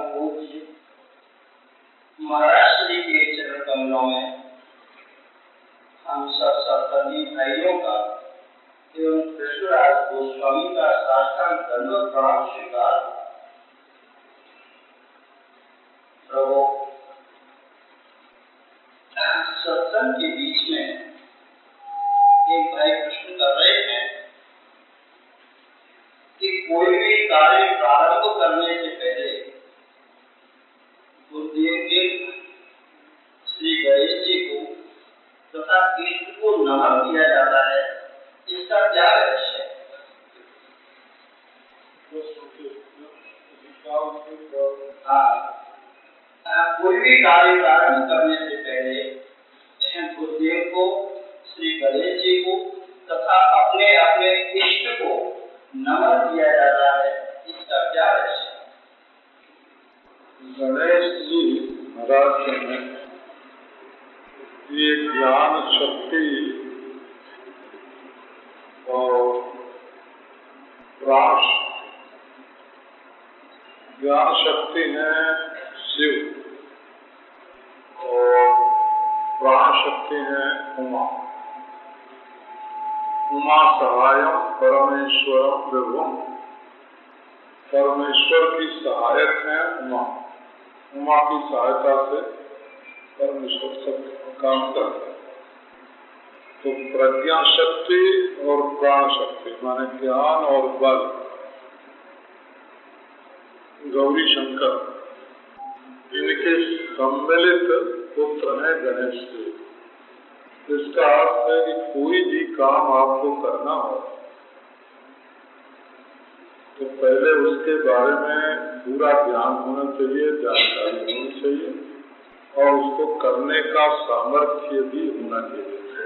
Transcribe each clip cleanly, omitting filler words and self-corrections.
पूज्य महाराज श्री के चरण कमलों में हम सब सत्संगी भाइयों का एवं कृष्णराज गोस्वामी का साष्टांग दंडवत प्रणाम स्वीकार। प्रभु, सत्संग के बीच में एक भाई प्रश्न कर रहे हैं कि कोई भी कार्य प्रारंभ करने से पहले गुरुदेव के श्री गणेश जी को तथा इष्ट को नमन किया जाता है, इसका क्या रहस्य है? कोई भी कार्य प्रारंभ करने से पहले गुरुदेव को, श्री गणेश जी को तथा अपने अपने इष्ट को नमन किया जाता है, इसका क्या रहस्य? गणेश जी महाराज ने ये ज्ञान शक्ति और प्राश, ज्ञान शक्ति है शिव और प्राण शक्ति है उमा। उमा सहायम परमेश्वरम विभुम, परमेश्वर की सहायक है उमा। उमा की सहायता से परमेश्वर सब काम करता है। तो प्रज्ञा शक्ति और प्राण शक्ति माने ज्ञान और बल, गौरी शंकर, इनके सम्मिलित पुत्र है गणेश जी। इसका अर्थ है कि कोई भी काम आपको करना हो तो पहले उसके बारे में पूरा ज्ञान होना चाहिए, जानकारी होनी चाहिए और उसको करने का सामर्थ्य भी होना चाहिए।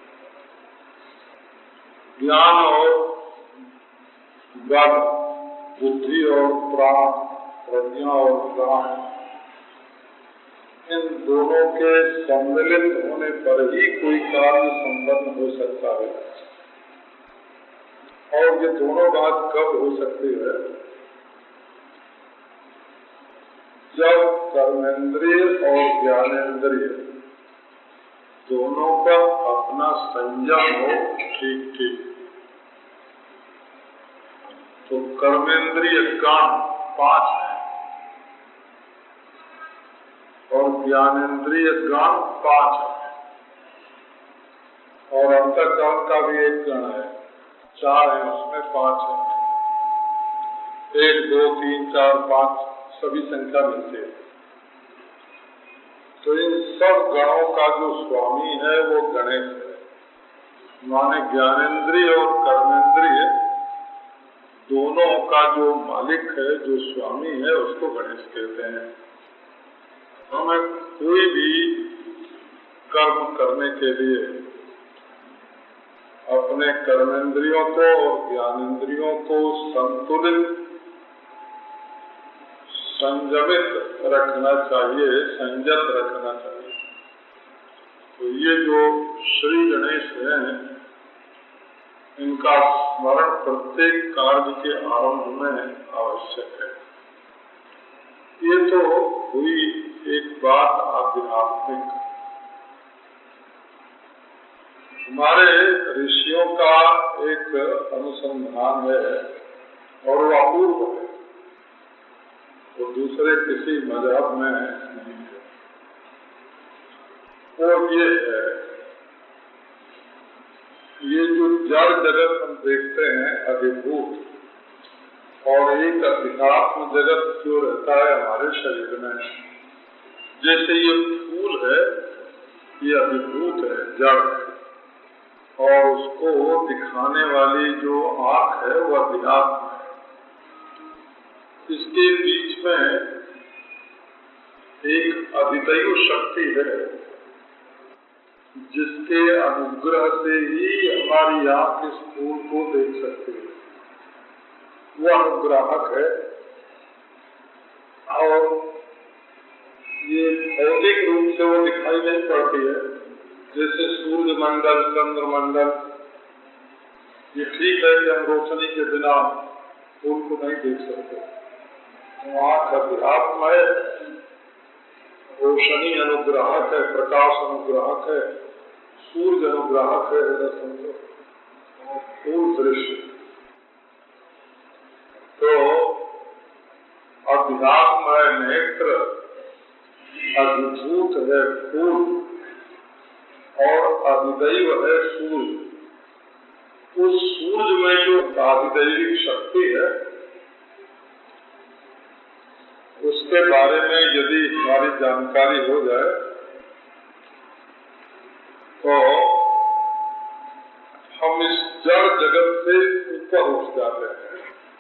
ज्ञान और बल, बुद्धि और प्राण, प्रज्ञा और प्राण, इन दोनों के सम्मिलित होने पर ही कोई कार्य संपन्न हो सकता है। और ये दोनों बात कब हो सकती है? जब कर्मेंद्रिय और ज्ञानेंद्रिय दोनों का अपना संयम हो ठीक ठीक। तो कर्मेंद्रिय ज्ञान 5 है और ज्ञानेंद्रिय ज्ञान 5 है और अंतःकरण का भी एक गण है, 4 है, उसमें 5 है। 1, 2, 3, 4, 5 सभी संख्या मिलती है। तो इन सब गणों का जो स्वामी है वो गणेश है। माने ज्ञानेंद्रिय और कर्मेंद्रिय दोनों का जो मालिक है, जो स्वामी है, उसको गणेश कहते हैं। हमें कोई भी कर्म करने के लिए अपने कर्मेंद्रियों को और ज्ञानेंद्रियों को संतुलित, संयमित रखना चाहिए, संयत रखना चाहिए। तो ये जो श्री गणेश हैं, इनका स्मरण प्रत्येक कार्य के आरंभ में आवश्यक है। ये तो हुई एक बात आध्यात्मिक। हमारे ऋषियों का एक अनुसंधान है और वो अपूर्व है, वो दूसरे किसी मजहब में नहीं है। और ये है, ये जो जड़ जगत हम देखते हैं अधिभूत, और एक अध्यात्म जगत जो रहता है हमारे शरीर में, जैसे ये फूल है, ये अधिभूत है, जड़ है, और उसको दिखाने वाली जो आँख है वो अध्यात्म है। इसके बीच में एक अधिदैव शक्ति है जिसके अनुग्रह से ही हमारी आँख इस फूल को देख सकती है। वो अनुग्राहक है और ये भौतिक रूप से वो दिखाई नहीं पड़ती है। जैसे सूर्य मंडल, चंद्र मंडल, ये ठीक है कि हम रोशनी के बिना फूल को नहीं देख सकते, आँख अध्यात्म है, रोशनी अनुग्राहक है, प्रकाश अनुग्राहक है, सूर्य अनुग्राहक है, समझो फूल दृश्य। तो अध्यात्म है नेत्र, अधिभूत है फूल और अधिदैव है सूर्य। उस सूर्य में जो अधिदैविक शक्ति है उसके बारे में यदि हमारी जानकारी हो जाए तो हम इस जड़ जगत से ऊपर उठ जाते हैं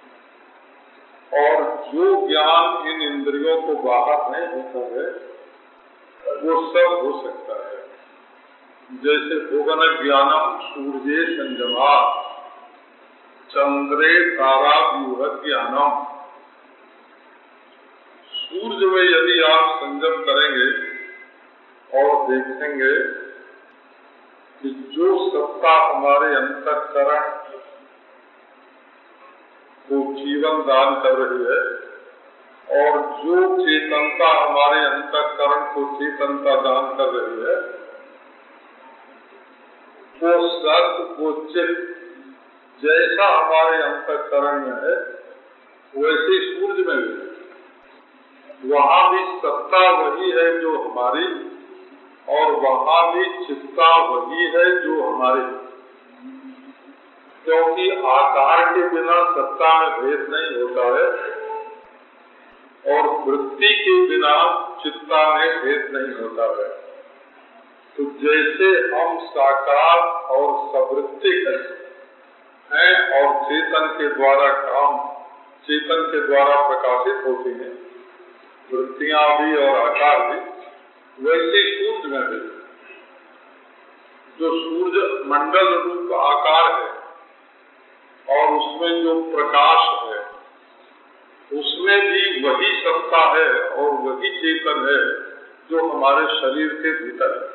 और जो ज्ञान इन इंद्रियों को बाहर नहीं होता है वो सब हो सकता है। जैसे भुवन ज्ञानम सूर्ये संजमा चंद्रे तारा व्यूह ज्ञानम। सूर्य में यदि आप संयम करेंगे और देखेंगे कि जो सत्ता हमारे अंतःकरण को जीवन दान कर रही है और जो चेतनता हमारे अंतःकरण को चेतनता दान कर रही है वो सत्य वो चित्त जैसा हमारे अंतःकरण में है वैसे सूर्य में भी है। वहाँ भी सत्ता वही है जो हमारी और वहाँ भी चित्ता वही है जो हमारी, क्योंकि आकार के बिना सत्ता में भेद नहीं होता है और वृत्ति के बिना चित्ता में भेद नहीं होता है। तो जैसे हम साकार और सवृत्तिक हैं और चेतन के द्वारा काम चेतन के द्वारा प्रकाशित होती हैं वृत्तियां भी और आकार भी, वैसे सूर्य में भी जो सूर्य मंडल रूप आकार है और उसमें जो प्रकाश है उसमें भी वही सत्ता है और वही चेतन है जो हमारे शरीर के भीतर है।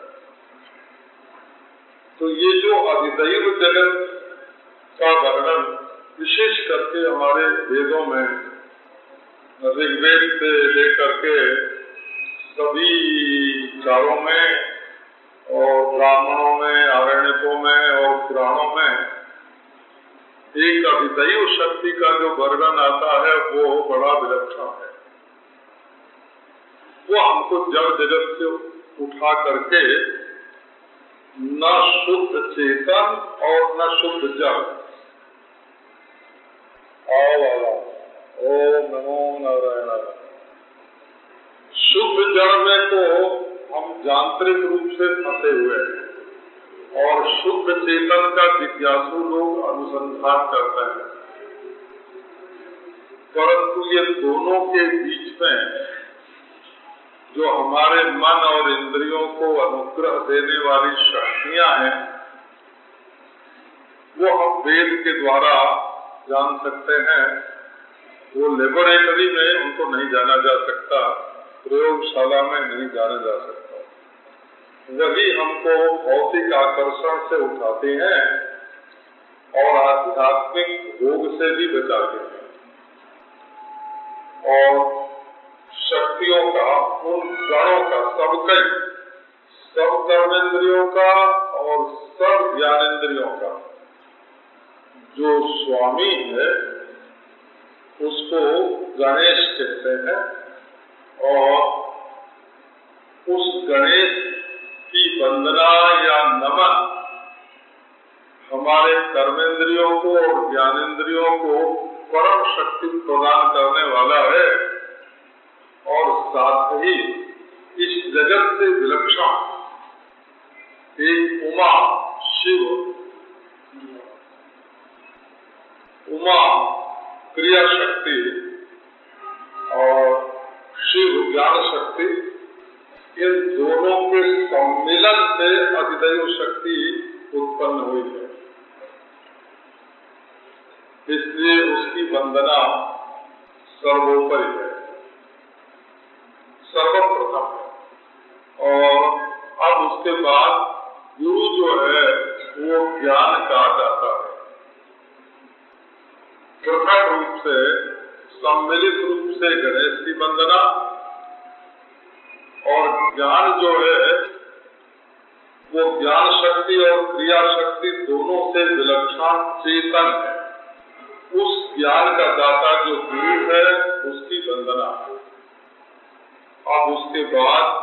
तो ये जो अधिदैव जगत का वर्णन विशेष करके हमारे वेदों में ऋग्वेद से लेकर के सभी चारों में और ब्राह्मणों में आरण्यकों में और पुराणों में एक अधिदैव शक्ति का जो वर्णन आता है वो बड़ा विलक्षण है। वो हमको जड़ जगत से उठा करके न शुद्ध चेतन और न शुद्ध जड़ ओम नमो नारायण। शुद्ध जड़ में तो हम यांत्रिक रूप से फंसे हुए हैं और शुद्ध चेतन का जिज्ञासु लोग अनुसंधान करते हैं, परंतु ये दोनों के बीच में जो हमारे मन और इंद्रियों को अनुग्रह देने वाली शक्तियां हैं वो हम वेद के द्वारा जान सकते हैं। वो लेबोरेटरी में उनको नहीं जाना जा सकता, प्रयोगशाला में नहीं जाना जा सकता। वही हमको भौतिक आकर्षण से उठाते हैं और आध्यात्मिक रोग से भी बचाते हैं और शक्तियों का उन गणों का सब कर्मेंद्रियों का और सब ज्ञानेंद्रियों का जो स्वामी है उसको गणेश कहते हैं और उस गणेश की वंदना या नमन हमारे कर्मेंद्रियों को और ज्ञानेंद्रियों को परम शक्ति प्रदान करने वाला है और साथ ही इस जगत से विलक्षण एक उमा शिव उमा क्रिया शक्ति और शिव ज्ञान शक्ति, इन दोनों के सम्मिलन से अधिदैव शक्ति उत्पन्न हुई है। इसलिए उसकी वंदना सर्वोपरि है, सर्वप्रथम है। और अब उसके बाद गुरु जो है वो ज्ञान कहा जाता है। प्रथम रूप से सम्मिलित रूप से गणेश की वंदना, और ज्ञान जो है वो ज्ञान शक्ति और क्रिया शक्ति दोनों से विलक्षण चेतन है। उस ज्ञान का दाता जो गुरु है उसकी वंदना। अब उसके बाद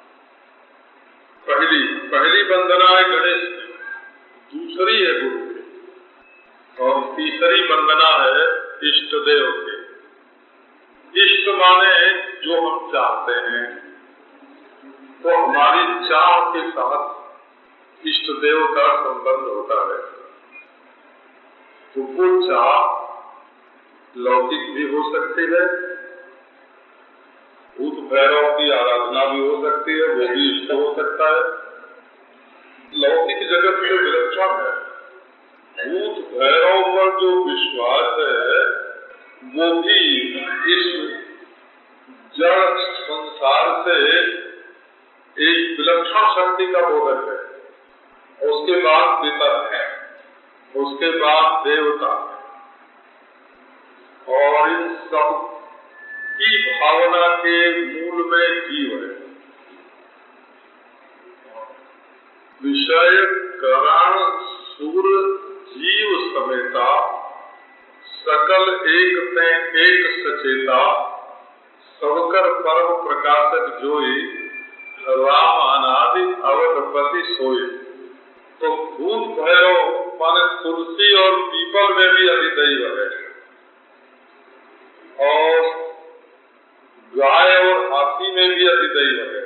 पहली वंदना है गणेश की, दूसरी है गुरु की, और तीसरी वंदना है इष्ट देव की। इष्ट माने जो हम चाहते हैं, तो हमारी चाह के साथ इष्ट देव का संबंध होता है। तो वो चाह लौकिक भी हो सकती है, भूत भैरव की आराधना भी हो सकती है, वो भी इष्ट हो सकता है। लौकिक जगत में विलक्षण है। भूत भैरव पर जो विश्वास है वो भी इस जड़ संसार से एक विलक्षण शक्ति का बोधक है। उसके बाद पितर है, उसके बाद देवता है, और इन सब की भावना के मूल में जीव है। विषय करण सुर जीव समेता सकल एक से एक सचेता, सबकर परम प्रकाशक जोई, राम अनादि अवधपति सोई। तो भूत भैरव माने तुलसी और पीपल में भी अधिदैव है, और गाय और हाथी में भी अधिदैव है।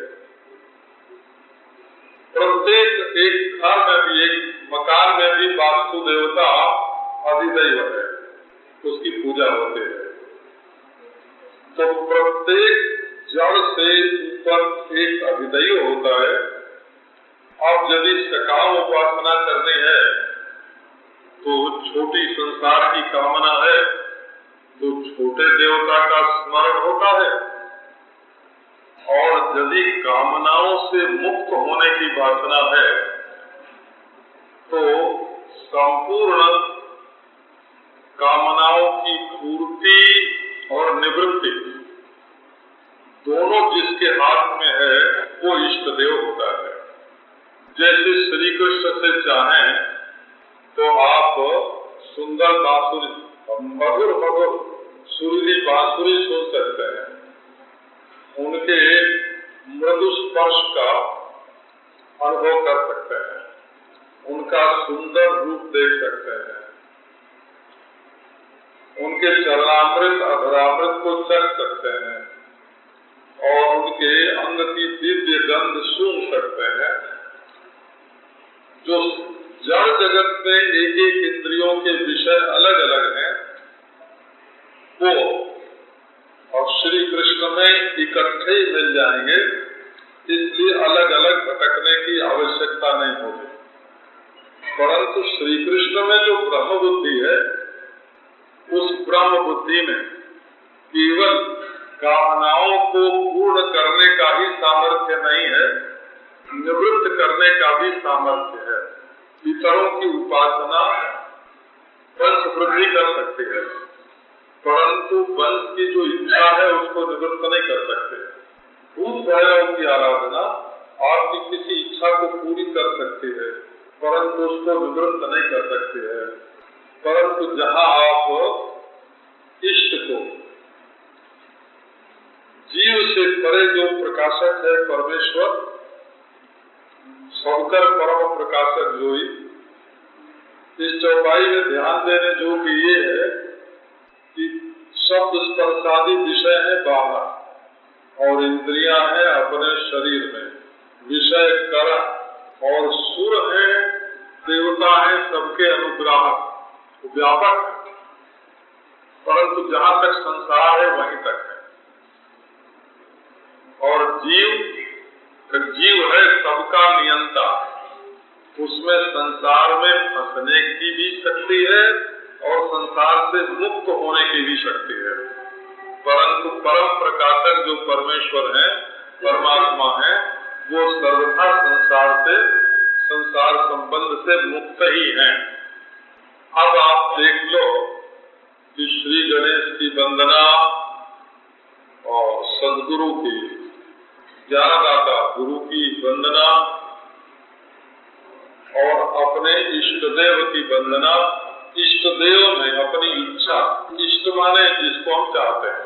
प्रत्येक एक घर में भी, एक मकान में भी वास्तु देवता अधिदैव है, उसकी पूजा होती है। तो प्रत्येक जड़ से ऊपर एक अधिदैव होता है। अब यदि सकाम उपासना करनी है तो छोटी संसार की कामना है तो छोटे देवता का स्मरण होता है, और यदि कामनाओं से मुक्त होने की वासना है तो संपूर्ण कामनाओं की पूर्ति और निवृत्ति दोनों जिसके हाथ में है वो इष्ट देव होता है। जैसे श्री कृष्ण से चाहें तो आप सुंदर बांसुरी, मधुर मधुर सुरीली बांसुरी सुन सकते हैं, उनके मृदु स्पर्श का अनुभव कर सकते हैं, उनका सुंदर रूप देख सकते हैं, उनके चरणामृत अधरामृत को चख सकते हैं, और उनके अंग की दिव्य गंध सूंघ सकते हैं। जो जड़ जगत में एक एक इंद्रियों के विषय अलग अलग हैं, वो और श्री कृष्ण में इकट्ठे ही मिल जाएंगे, इसलिए अलग अलग भटकने की आवश्यकता नहीं होगी। परंतु श्री कृष्ण में जो ब्रह्म बुद्धि है, उस ब्रह्म बुद्धि में केवल कामनाओं को पूर्ण करने का ही सामर्थ्य नहीं है, निवृत्त करने का भी सामर्थ्य है। पितरों की उपासना वंश वृद्धि कर सकती है, परंतु वंश की जो इच्छा है उसको निवृत्त नहीं कर सकते। भूत भैरव की आराधना आपकी किसी इच्छा को पूरी कर सकती है, परंतु उसको निवृत्त नहीं कर सकती है। परंतु जहाँ आप इष्ट को, जीव से परे जो प्रकाशक है परमेश्वर, सबकर परम प्रकाशक जोई, इस चौपाई में ध्यान देने जो कि ये है कि शब्द स्पर्शादि विषय है बाहर, और इंद्रियां हैं अपने शरीर में, विषय करण और सुर है, देवता है, सबके अनुग्राहक, व्यापक है। परंतु जहाँ तक संसार है वहीं तक है, और जीव है सबका नियंता, उसमें संसार में फंसने की भी शक्ति है और संसार से मुक्त होने की भी शक्ति है। परंतु परम प्रकाशक जो परमेश्वर है, परमात्मा है, वो सर्वथा संसार संबंध से मुक्त ही है। अब आप देख लो कि श्री गणेश की वंदना और सदगुरु की ज्ञानदाता गुरु की वंदना और अपने इष्ट देव की वंदना। इष्ट देव में अपनी इच्छा, इष्ट माने जिसको हम चाहते हैं,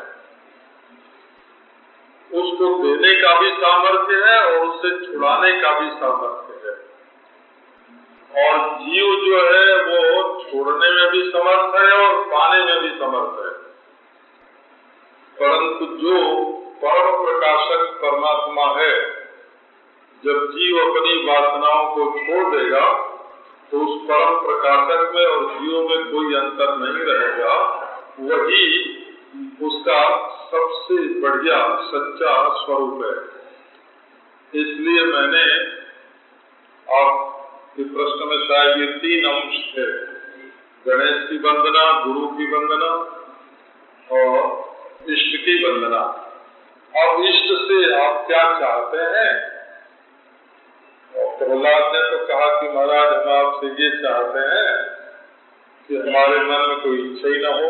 उसको देने का भी सामर्थ्य है और उससे छुड़ाने का भी सामर्थ्य है। और जीव जो है वो छोड़ने में भी समर्थ है और पाने में भी समर्थ है। परंतु जो परम प्रकाशक परमात्मा है, जब जीव अपनी वासनाओं को छोड़ देगा तो उस परम प्रकाशक में और जीव में कोई अंतर नहीं रहेगा। वही उसका सबसे बढ़िया सच्चा स्वरूप है। इसलिए मैंने आपके प्रश्न में शायद ये 3 अंश थे, गणेश की वंदना, गुरु की वंदना और इष्ट की वंदना। अब इष्ट से आप क्या चाहते हैं? और प्रहलाद ने तो कहा कि महाराज हम आपसे ये चाहते हैं कि हमारे मन में कोई इच्छा ही न हो।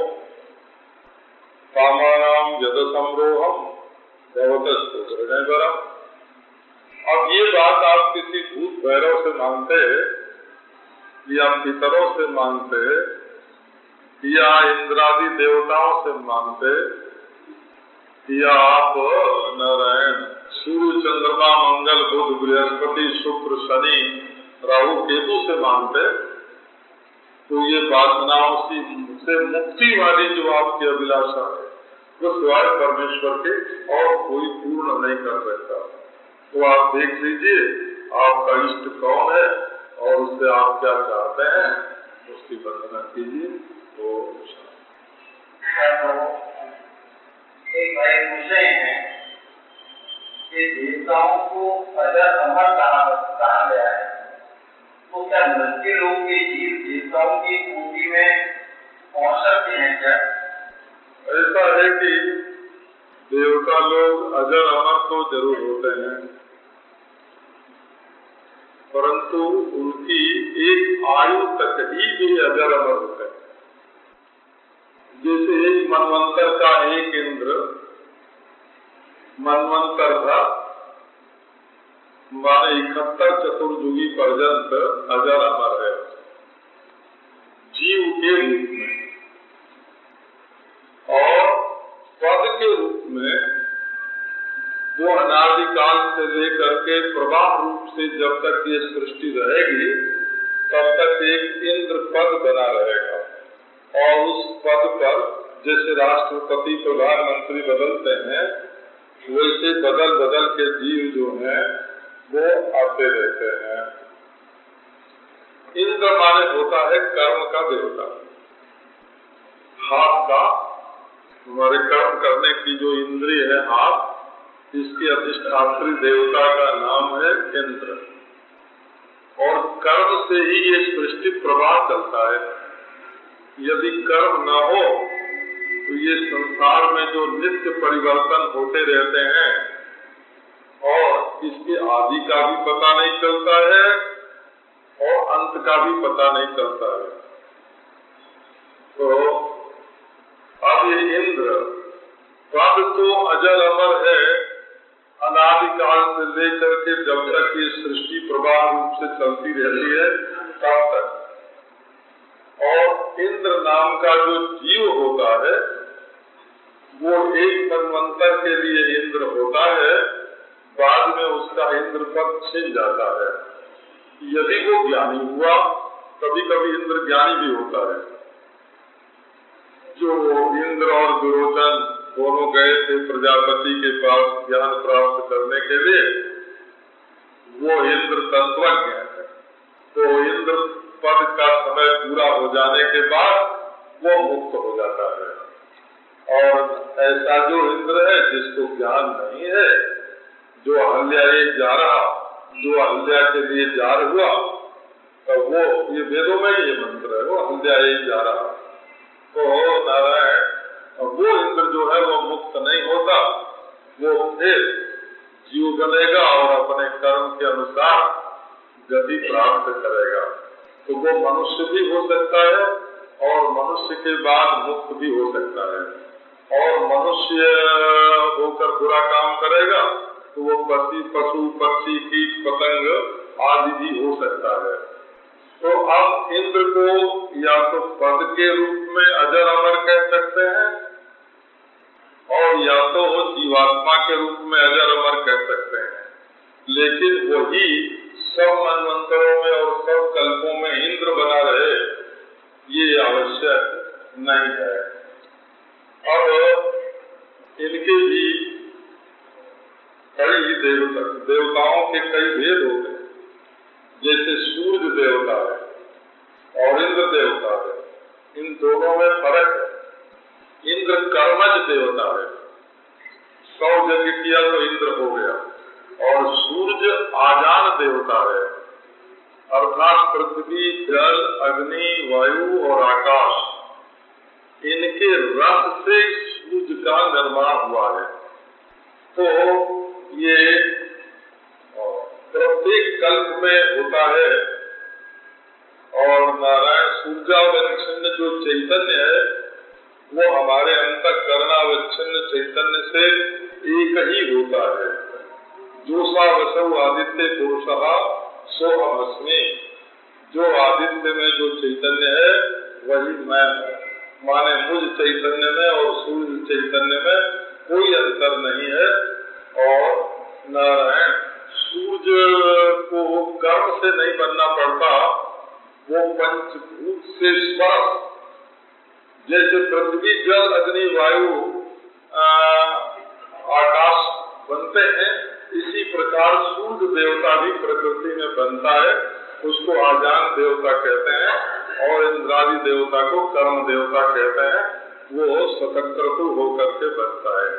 कामानाम यद संरोहम भवतस्तु हृदयवरम। अब ये बात आप किसी भूत भैरव से मांगते या पितरों से मांगते या इंद्रादि देवताओं से मांगते या आप नारायण सूर्य चंद्रमा मंगल बुध बृहस्पति शुक्र शनि राहु केतु से मांगते, तो ये वासनाओं से मुक्ति वाली जो आपकी अभिलाषा है वो सिवाय परमेश्वर के और कोई पूर्ण नहीं कर सकता। तो आप देख लीजिए आपका इष्ट कौन है और उससे आप क्या चाहते हैं, उसकी वंदना कीजिए। तो एक भाई पूछ रहे हैं कि देवताओं को अजर अमर कहा गया है, तो क्या मृत्यु लोग के जीव देवताओं की कोटि में पहुंच सकते हैं क्या? ऐसा है कि देवता लोग अजर अमर तो जरूर होते हैं, परंतु उनकी एक आयु तक ही भी अजर अमर होते हैं। जैसे एक मनवंतर का एक इंद्र मनवंतर था, माने 71 चतुर्युगी पर्यंत अजर अमर है जीव के रूप में, और पद के रूप में वो अनादिकाल से लेकर के प्रवाह रूप से जब तक ये सृष्टि रहेगी तब तक एक इंद्र पद बना रहेगा। और उस पद पर जैसे राष्ट्रपति प्रधानमंत्री बदलते हैं वैसे बदल बदल के जीव जो हैं वो आते रहते हैं। इंद्र माने होता है कर्म का देवता, हाथ का, हमारे कर्म करने की जो इंद्रिय है हाथ, इसके अधिष्ठात्री देवता का नाम है इंद्र। और कर्म से ही ये सृष्टि प्रवाह चलता है। यदि कर्म न हो तो ये संसार में जो नित्य परिवर्तन होते रहते हैं और इसके आदि का भी पता नहीं चलता है और अंत का भी पता नहीं चलता है। तो अब ये इंद्र पद तो अजर अमर है, अनादिकाल से लेकर के जब तक ये सृष्टि प्रवाह रूप से चलती रहती है तब तक। और इंद्र नाम का जो जीव होता है वो एक मनवंतर के लिए इंद्र होता है, बाद में उसका इंद्र पद छिन जाता है। यदि वो ज्ञानी हुआ, कभी कभी इंद्र ज्ञानी भी होता है। जो इंद्र और विरोचन दोनों गए थे प्रजापति के पास ज्ञान प्राप्त करने के लिए, वो इंद्र तत्वज्ञ है। तो इंद्र पद का समय पूरा हो जाने के बाद वो मुक्त हो जाता है। और ऐसा जो इंद्र है जिसको ज्ञान नहीं है, जो अहल्या जा रहा, जो अहल्या के लिए जार हुआ, तो वो ये वेदों में ये मंत्र है, वो अहल्या जा रहा। तो नारायण वो इंद्र जो है वो मुक्त नहीं होता, वो फिर जीव बनेगा और अपने कर्म के अनुसार गति प्राप्त करेगा। तो वो मनुष्य भी हो सकता है और मनुष्य के बाद मुक्त भी हो सकता है, और मनुष्य होकर बुरा काम करेगा तो वो पशु पक्षी कीट पतंग आदि भी हो सकता है। तो अब इंद्र को या तो पद के रूप में अजर अमर कह सकते हैं, और या तो जीवात्मा के रूप में अजर अमर कह सकते हैं, लेकिन वही सब मनवंतरों में और सब कल्पों में इंद्र बना रहे ये आवश्यक नहीं है। अब इनके भी कई देवताओं के कई भेद होते हैं, जैसे सूर्य देवता है और इंद्र देवता है, इन दोनों में फर्क है। इंद्र कर्मज देवता है, 100 यज्ञ किया तो इंद्र हो गया, और सूर्य आजान देवता है, अर्थात पृथ्वी जल अग्नि वायु और आकाश इनके रस से सूर्य का निर्माण हुआ है। तो ये प्रत्येक कल्प में होता है, और नारायण सूर्यावच्छिन्न जो चैतन्य है वो हमारे अंतःकरणावच्छिन्न चैतन्य से एक ही होता है। जो सा वसौ आदित्य पुरुषः सो अहमस्मि, जो आदित्य में जो चैतन्य है वही मैं हूँ, माने मुझ चैतन्य में और सूर्य चैतन्य में कोई अंतर नहीं है। और नारायण सूर्य को कर्म से नहीं बनना पड़ता, वो पंचभूत से स्पर्श, जैसे पृथ्वी जल अग्नि वायु आकाश बनते हैं, इसी प्रकार सूर्य देवता भी प्रकृति में बनता है, उसको आजान देवता कहते हैं, और इंद्रादि देवता को कर्म देवता कहते हैं। वो स्वतंत्र होकर के बनता है।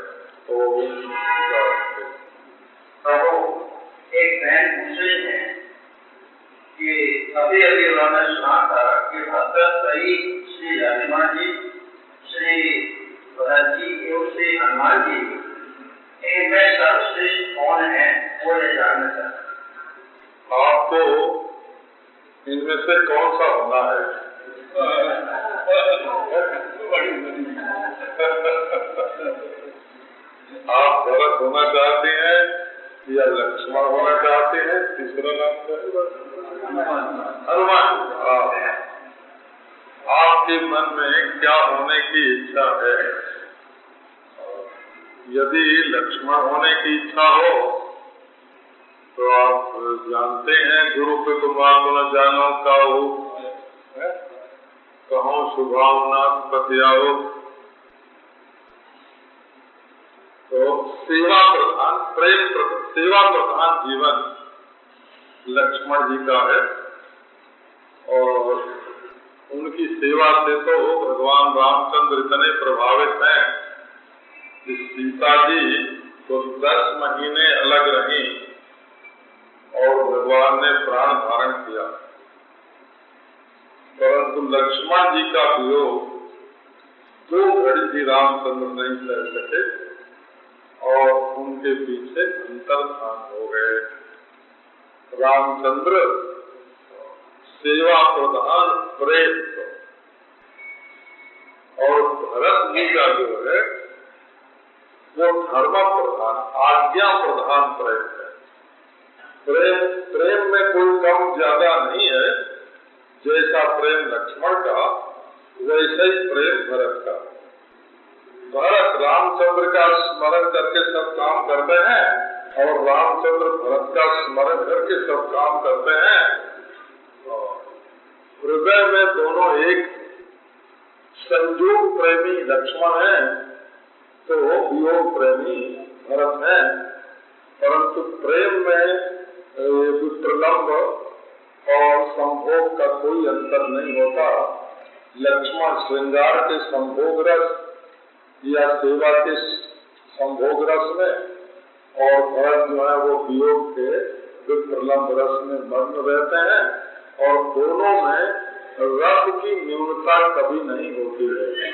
एक बहन पूछ रही है कि अभी अभी उन्होंने सुना था कि भगत सही श्री हनुमान जी, श्री भरत जी एवं श्री हनुमान जी इनमें सर्वश्रेष्ठ कौन है, वो ये जानना चाहता। आपको इनमें से कौन सा होना है? आप भरत होना चाहते हैं या लक्ष्मण होना चाहते हैं? तीसरा नाम क्या है? हनुमान। आपके मन में क्या होने की इच्छा है? यदि लक्ष्मण होने की इच्छा हो तो आप जानते हैं गुरु पे कुमार को न जानो काहू, कहो शुभावनाथ पतियाओ। तो सेवा प्रधान सेवा प्रधान जीवन लक्ष्मण जी का है, और उनकी सेवा से तो भगवान रामचंद्र इतने प्रभावित हैं कि सीता जी तो 10 महीने अलग रही और भगवान ने प्राण धारण किया, परंतु लक्ष्मण जी का वियोग 2 घड़ी भी रामचंद्र नहीं सह सके और उनके पीछे अंतर्धान हो गए। रामचंद्र सेवा प्रधान प्रेम, और भरत जी का जो है वो धर्म प्रधान आज्ञा प्रधान प्रेम है। प्रेम में कोई कम ज्यादा नहीं है, जैसा प्रेम लक्ष्मण का वैसे ही प्रेम भरत का। भरत रामचंद्र का स्मरण करके सब काम करते हैं, और रामचंद्र भरत का स्मरण करके सब काम करते हैं। हृदय में दोनों एक संयोग प्रेमी लक्ष्मण है तो वियोग प्रेमी भरत है, परंतु प्रेम में प्रलंब और संभोग का कोई अंतर नहीं होता। लक्ष्मण श्रृंगार के संभोग रस या सेवा के संभोग रस में, और भरत जो है वो वियोग के प्रलंब रस में मग्न रहते हैं, और दोनों में रस की न्यूनता कभी नहीं होती है।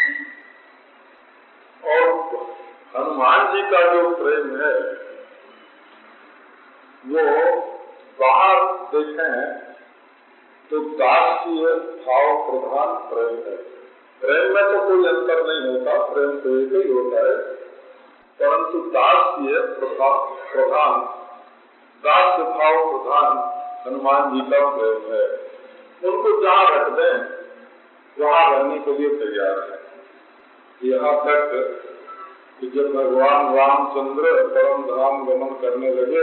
और हनुमान जी का जो प्रेम है वो बाहर देखें तो दास्य भाव प्रधान प्रेम है। प्रेम में तो कोई अंतर नहीं होता, प्रेम तो एक ही होता है, परंतु दास्य प्रधान, दास्य भाव प्रधान हनुमान जी का प्रेम है। उनको जहाँ रख दें वहाँ रहने के लिए तैयार है। यहाँ तक कि जब भगवान रामचंद्र परम धाम गमन करने लगे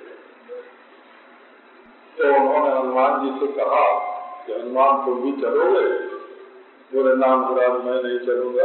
तो उन्होंने हनुमान जी से कहा कि हनुमान तुम भी चलोगे? बोले ना महाराज मैं नहीं चलूंगा,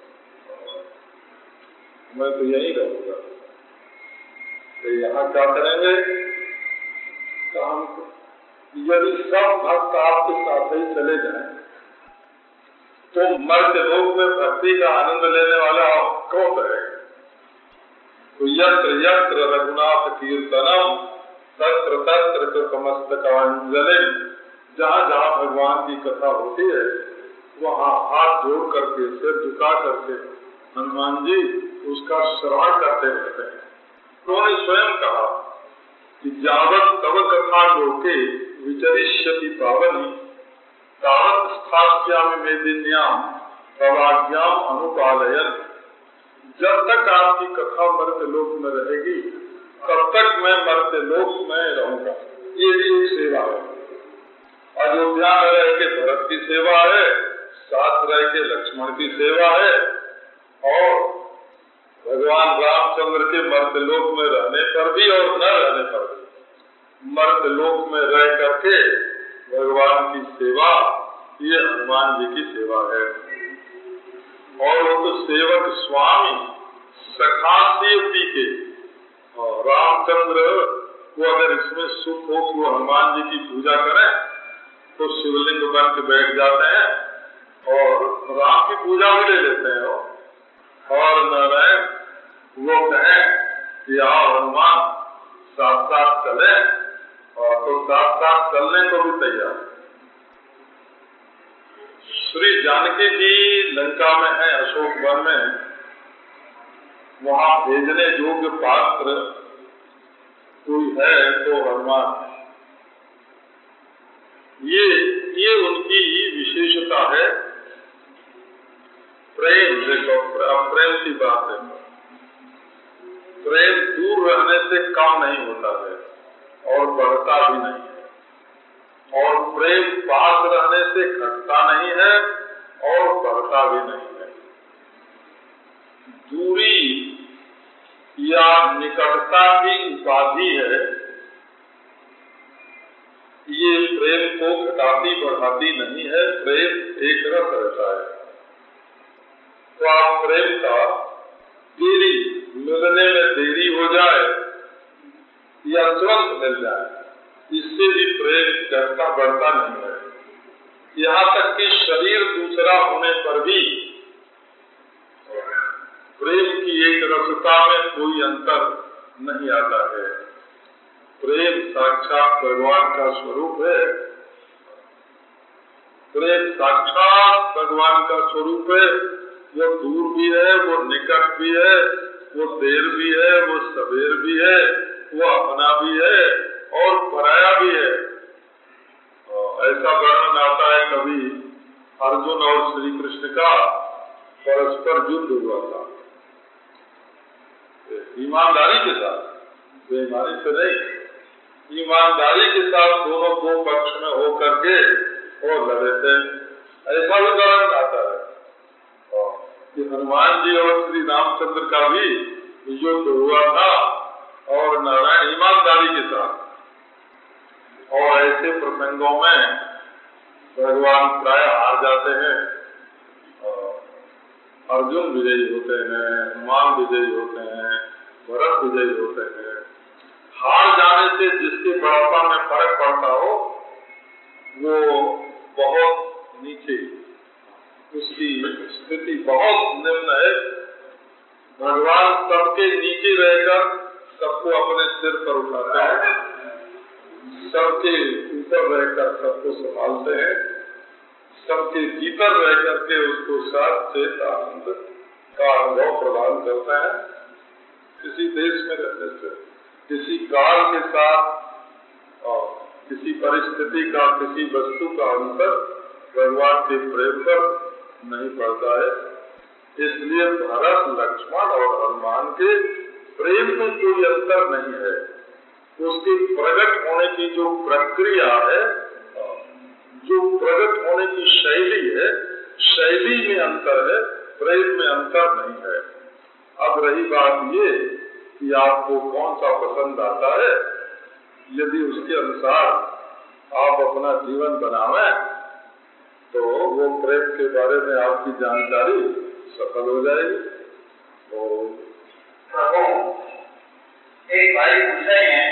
मैं तो यहीं रहूंगा। तो यहाँ क्या करेंगे? काम यदि सब भक्त आपके साथ ही चले जाएं तो मर्त्य लोक में भक्ति का आनंद लेने वाला कौन रहेगा? तो यत्र यत्र रघुनाथ कीर्तनम तत्र तत्र कृतमस्तकांजलि, जहाँ जहाँ भगवान की कथा होती है वहाँ हाथ जोड़ करके सिर झुका करके हनुमान जी उसका श्रवण करते रहते हैं। उन्होंने स्वयं कहा कि जावत तव कथा लोके विचरिष्यति पावनी तावत स्थास्यामि मेदिन्याम तवाज्ञाम अनुपालयन्। जब तक आपकी कथा मर्त्य लोक में रहेगी तब तक मैं मर्त्य लोक में रहूंगा। ये भी एक सेवा है। अयोध्या में रह के भरत की सेवा है, साथ रह के लक्ष्मण की सेवा है, और भगवान रामचंद्र के मर्त्य लोक में रहने पर भी और न रहने पर भी मर्त्य लोक में रह करके भगवान की सेवा, ये हनुमान जी की सेवा है। और वो तो सेवक स्वामी सखा सेवती के, और रामचंद्र को अगर इसमें सुख हो तो हनुमान जी की पूजा करें तो शिवलिंग बन के बैठ जाते हैं और राम की पूजा भी ले लेते हैं। और नारायण वो कहें कि आओ हनुमान साथ साथ चले, और तो साथ साथ चलने को भी तैयार। श्री जानकी जी लंका में है, अशोक वन में, वहाँ भेजने योग्य पात्र कोई है तो हनुमान। ये उनकी विशेषता है। प्रेम, देखो प्रेम की बात है, प्रेम दूर रहने से कम नहीं होता है और बढ़ता भी नहीं है, और प्रेम पास रहने से घटता नहीं है और बढ़ता भी नहीं है। दूरी या निकटता की उपाधि है, ये प्रेम को घटाती बढ़ाती नहीं है। प्रेम एक रस रहता है। तो आप प्रेम का देरी मिलने में देरी हो जाए या तुरंत मिल जाए, इससे भी प्रेम घटता बढ़ता नहीं है। यहाँ तक कि शरीर दूसरा होने पर भी प्रेम की एक रसता में कोई अंतर नहीं आता है। प्रेम साक्षात भगवान का स्वरूप है। प्रेम साक्षात भगवान का स्वरूप है। वो दूर भी है, वो निकट भी है, वो देर भी है, वो सवेर भी है, वो अपना भी है और पराया भी है। ऐसा वर्णन आता है कभी अर्जुन और श्री कृष्ण का परस्पर युद्ध हुआ था, ईमानदारी के साथ, बेईमानी से नहीं, ईमानदारी के साथ दोनों दो पक्ष में हो करके और लड़े थे। ऐसा भी वर्णन आता है कि हनुमान जी और श्री रामचंद्र का भी युद्ध हुआ था और नारायण ईमानदारी के साथ। और ऐसे प्रसंगों में भगवान प्राय हार जाते हैं, अर्जुन विजयी होते हैं, हनुमान विजयी होते हैं, भरत विजयी होते हैं। हार जाने से जिसके बड़प्पा में फर्क पड़ता हो वो बहुत नीचे, उसकी स्थिति बहुत निम्न है। भगवान सबके नीचे रहकर सबको अपने सिर पर उठाते हैं, सबके ऊपर रहकर सबको संभालते हैं, सबके भीतर रह करके उसको सच्चित आनंद का अनुभव प्रदान करते हैं। किसी देश में रहने से, किसी काल के साथ किसी परिस्थिति का, किसी वस्तु का अंतर भगवान के प्रेम पर नहीं पड़ता है। इसलिए भरत, लक्ष्मण और हनुमान के प्रेम में कोई अंतर नहीं है। उसके प्रकट होने की जो प्रक्रिया है, जो प्रकट होने की शैली है, शैली में अंतर है, प्रेम में अंतर नहीं है। अब रही बात ये कि आपको कौन सा पसंद आता है, यदि उसके अनुसार आप अपना जीवन बनावें तो वो प्रेम के बारे में आपकी जानकारी सफल हो जाएगी। तो प्रभु, एक भाई पूछ रहे हैं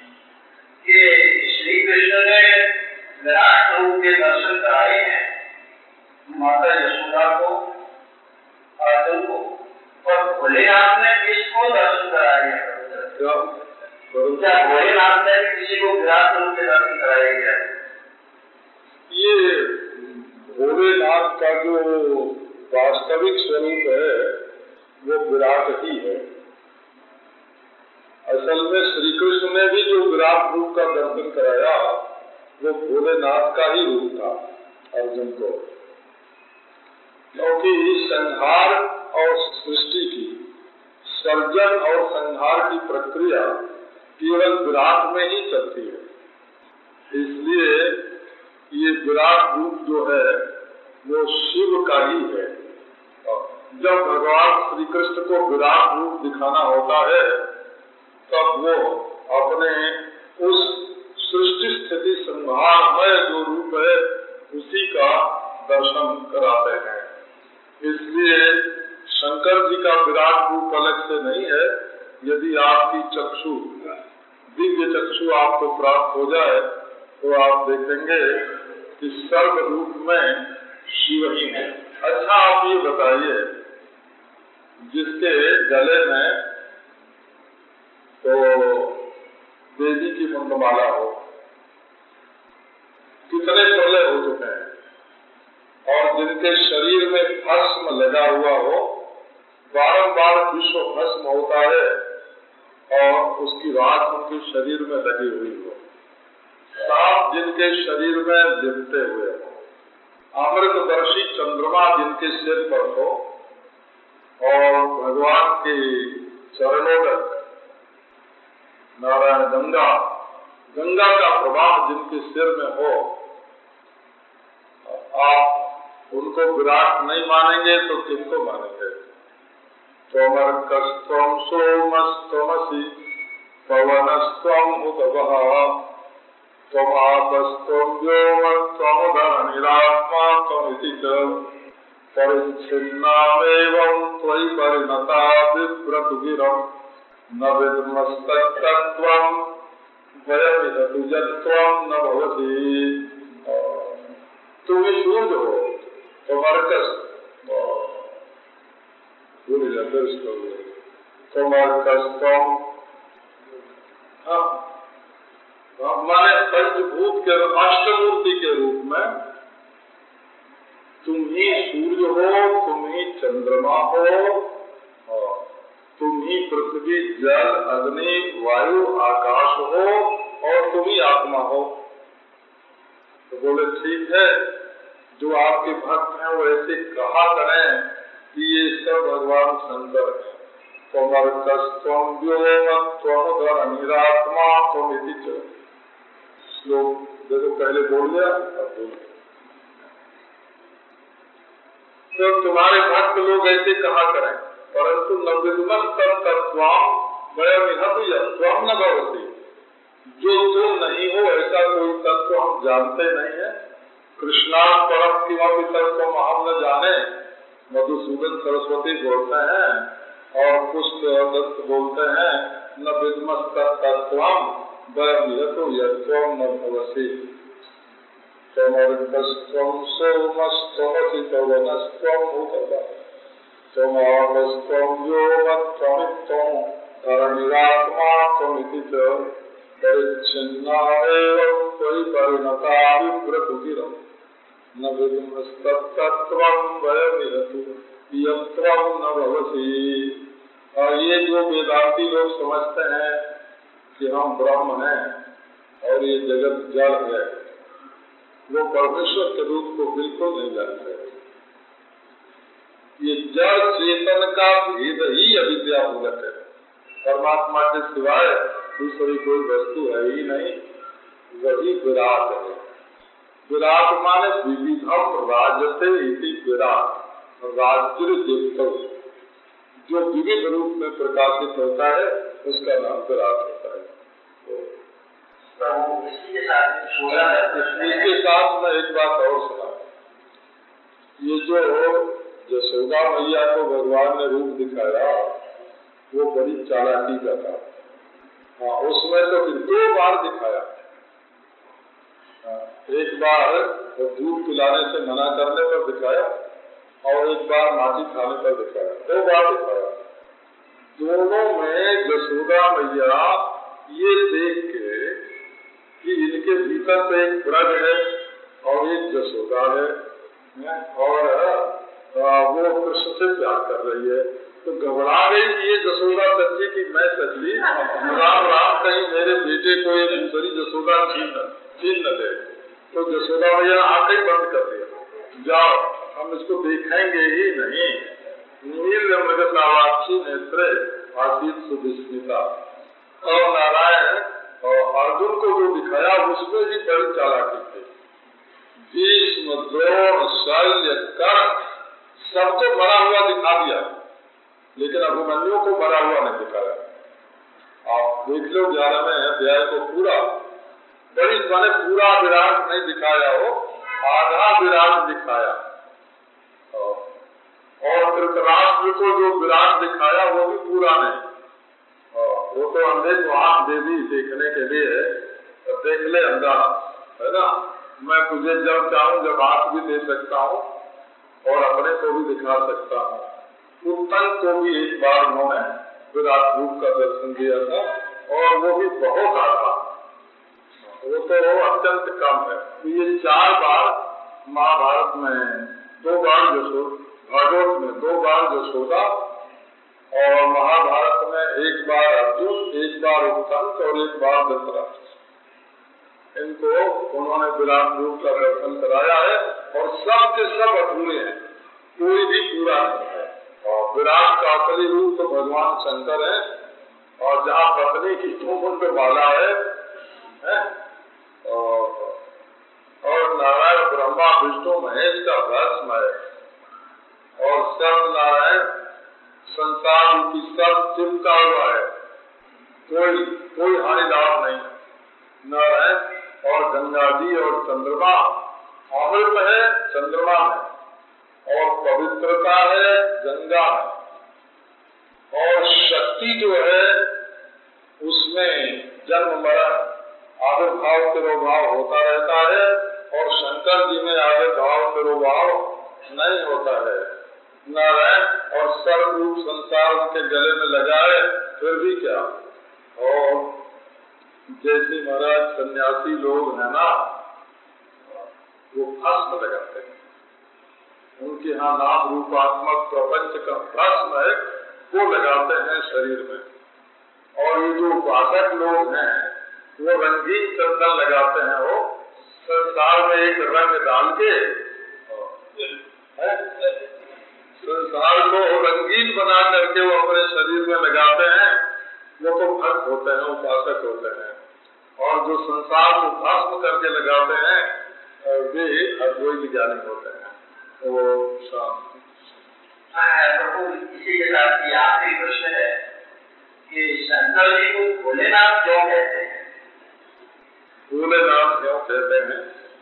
कि श्री कृष्ण ने विराट रूप के दर्शन कराए हैं माता यशोदा को, अर्जुन को, और भोलेनाथ ने किसको दर्शन कराए हैं? क्या भोलेनाथ ने किसी को विराट रूप के दर्शन कराए क्या? ये भोलेनाथ का जो वास्तविक स्वरूप है वो विराट ही है। असल में श्री कृष्ण ने भी जो विराट रूप का दर्शन कराया वो भोलेनाथ का ही रूप था अर्जुन को, क्योंकि संहार और सृष्टि की, सर्जन और संहार की प्रक्रिया केवल विराट में ही चलती है। इसलिए ये विराट रूप जो है वो शिव का ही है। जब भगवान श्री कृष्ण को विराट रूप दिखाना होता है तब वो अपने उस सृष्टि स्थिति संहारमय जो रूप है उसी का दर्शन कराते हैं। इसलिए शंकर जी का विराट रूप अलग से नहीं है। यदि आपकी चक्षु, दिव्य चक्षु आपको प्राप्त हो जाए तो आप देखेंगे कि सर्व रूप में शिव ही है। अच्छा, आप ये बताइए, जिसके गले में तो देवी की मुंडमाला हो, कितने प्रलय हो चुके हैं, और जिनके शरीर में भस्म लगा हुआ हो, बारंबार विश्व भस्म होता है और उसकी राख उनके शरीर में लगी हुई हो, सांप जिनके शरीर में लिपटे हुए हो, अमृतवर्षी चंद्रमा जिनके सिर पर हो, और भगवान के चरणों तक नारायण गंगा, गंगा का प्रवाह जिनके सिर में हो, आप उनको विराट नहीं मानेंगे तो किसको मानेंगे? त्वमर्कस्त्वं सोमस्त्वमसि पवनस्त्वं उतवः त्वमापस्त्वं व्योमस्त्वमुदरनिरात्मा त्वमिति च परिच्छिन्नामेवं त्वयि परिणता बिभ्रतुगिरं न विद्मस्तत्तत्त्वं वयमिदतु यत्त्वं न भवति। तुम ही सूर्य हो, त्वमर्कस, भूल जाते इसको, त्वमर्कस्त्वं, माने पंचभूत के अष्टमूर्ति के रूप में तुम ही सूर्य हो, तुम ही चंद्रमा हो, तुम ही पृथ्वी, जल, अग्नि, वायु, आकाश हो, और तुम ही आत्मा हो। तो बोले ठीक है, जो आपके भक्त हैं वो ऐसे कहा करें कि ये सब भगवान शंकर है। त्वमर्कस्त्वं व्योमस्त्वमुदर निरात्मा त्वमिति च। श्लोक देखो, पहले बोल गया, अब बोल। तो तुम्हारे भक्त लोग ऐसे कहा करें, परंतु न विद्मस्तत्त्वं वयमिह यत्त्वं न भवति। जो तुम नहीं हो ऐसा कोई तत्व हम जानते नहीं है। कृष्णात् परं किमपि तत्त्वम् अहं न जाने, मधुसूदन सरस्वती बोलते हैं, और पुष्प दत्त बोलते हैं, न विद्मस्तत्त्वं वयमिह यत्त्वं न भवति। त्वमर्कस्त्वं सोमस्त्वमसि पवनस्त्वं उतवः त्वमापस्त्वं व्योमस्त्वमित्त्वं धरणिरात्मा त्वमिति च परिच्छिन्नामेवं त्वयि परिणता बिभ्रतुगिरं न विद्मस्तत्तत्त्वं वयमिह यत्त्वं न भवति। और ये जो वेदांती लोग समझते हैं कि हम ब्रह्म हैं, और ये जगत जड़ है, वो परमेश्वर के रूप को बिल्कुल नहीं जानते। ये जड़ चेतन का भेद ही अविद्या मूलक है। परमात्मा के सिवाय दूसरी कोई वस्तु है ही नहीं, वही विराट है। विराट माने विविधम राजते इति विराट, राज्य युक्त, जो विविध रूप में प्रकाशित होता है उसका नाम विराट होता है। तो इसके साथ मैं एक बात और सुना, ये जो यशोदा मैया को भगवान ने रूप दिखाया वो बड़ी चालाकी का था। हाँ, उसमें तो फिर 2 बार दिखाया। एक बार दूध पिलाने से मना करने पर दिखाया और एक बार माटी खाने पर दिखाया, 2 बार दिखाया। दोनों में यशोदा मैया ये देख के कि इनके भीतर से एक ब्रज है और एक यशोदा है और वो कृष्ण से प्यार कर रही है, तो घबरा गई कि ये यशोदा सच्ची कि मैं सच्ची, राम राम कहीं मेरे बेटे को ये दूसरी यशोदा छीन न दे। तो यशोदा मैया आंखें बंद कर दिया, जाओ हम इसको देखेंगे ही नहीं। नील मृगतावाक्षी नेत्र आशीष सुविस्मिता। और नारायण और अर्जुन को जो दिखाया उसमें भी बड़ी चालाकी थी। भीष्म, द्रोण, शल्य, कर्ण सबको मरा हुआ दिखा दिया, लेकिन अभिमन्यु को मरा हुआ नहीं दिखाया। आप देख लो 11वें अध्याय को पूरा, बड़ी मैंने पूरा विराट नहीं दिखाया हो, आधा विराट दिखाया। और धृतराष्ट्र को जो विराट दिखाया वो भी पूरा नहीं। वो तो अंधे को आंख दे दी देखने के लिए, तो देख ले अंधा, है ना। मैं तुझे जब चाहूं जब आंख भी दे सकता हूँ और अपने को भी दिखा सकता हूँ। उत्तम को भी एक बार उन्होंने विराट रूप का दर्शन दिया था और वो भी बहुत आधा, वो तो अत्यंत कम है। तो ये 4 बार महाभारत में, 2 बार भागवत में 2 बार यशोदा और महाभारत में 1 बार अर्जुन, 1 बार उत्तंक और 1 बार धृतराष्ट्र, इनको उन्होंने विराट रूप का दर्शन कराया है और सब के सब अधूरे हैं, कोई भी पूरा नहीं है। और विराट का असली रूप तो भगवान शंकर है और जहाँ पत्नी की चौमुंड वाला है और नारायण ब्रह्मा विष्णु महेश का भस्म है और सब नारायण संसार की सब चिंता हुआ है, कोई हानि लाभ नहीं है। नारायण और गंगा जी और चंद्रमा अमृत है चंद्रमा में और पवित्रता है गंगा में और शक्ति जो है उसमें जन्म मरण आविर्भाव तिरोभाव होता रहता है और शंकर जी में आविर्भाव तिरोभाव नहीं होता है। नारायण और सर्वरूप संसार उनके गले में लगा है, फिर भी क्या। और जैसे महाराज सन्यासी लोग हैं ना, वो भस्म लगाते हैं, उनके यहाँ नाम रूपात्मक प्रपंच का भस्म है, वो लगाते हैं शरीर में। और ये जो उपासक लोग हैं वो रंगीन चंदन लगाते हैं, वो संसार में एक रंग डाल के संसार को रंगीन बना करके वो अपने शरीर में लगाते हैं, वो तो भक्त होते हैं, उपासक होते हैं। और जो संसार को भस्म करके लगाते हैं वे अद्वैत ज्ञानी होते हैं। तो प्रभु इसी के साथ ये आखिरी प्रश्न है कि शंकर जी को भोलेनाथ क्यों कहते हैं? भोलेनाथ क्यों कहते हैं?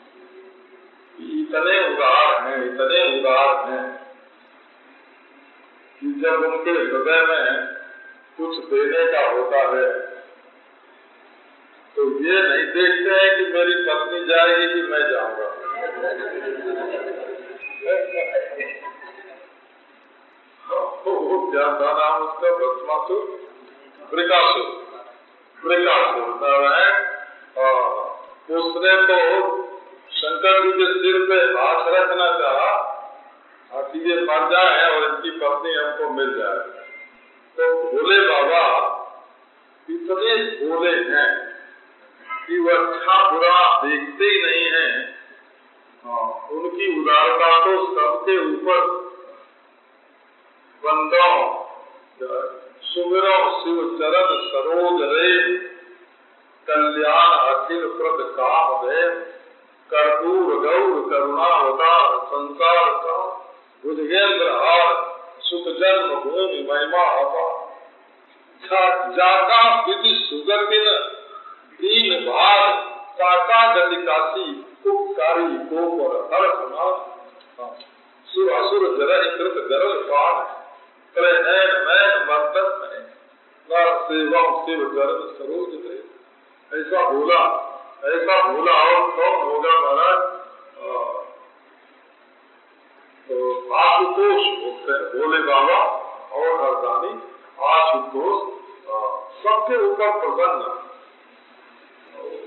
इतने उदार हैं कि जब उनके हृदय में कुछ देने का होता है तो ये नहीं देखते हैं कि मेरी पत्नी जाएगी कि मैं जाऊंगा। वो क्या था नाम उसका, भस्मासुर, वृकासुर है। उसने तो शंकर जी के सिर पे हाथ रखना चाहा कि ये मर जाए और इनकी पत्नी हमको मिल जाए। तो भोले बाबा इतने भोले हैं कि वो अच्छा बुरा देखते ही नहीं है। उनकी उदारता तो सबके ऊपर। बंदो सुमिरो शिव चरण सरोज रेव, कल्याण अखिल प्रद काम देव, कर्पूर गौर करुणावतार संसार का भुजगेंद्र हार, सुख जन्म भूमि महिमा अपार। जाका विधि सुगतिन दीन भार, काका गति काशी उपकारी को पर हर समान। सुर असुर जरह कृत गरल पान, करे नैन मैन मर्दन में, नर सेवम शिव चरण सरोज दे। ऐसा बोला और कौन होगा महाराज? तो आशुतोष बोलते हैं भोले बाबा और हरदानी। आशुतोष सबके ऊपर प्रसन्न,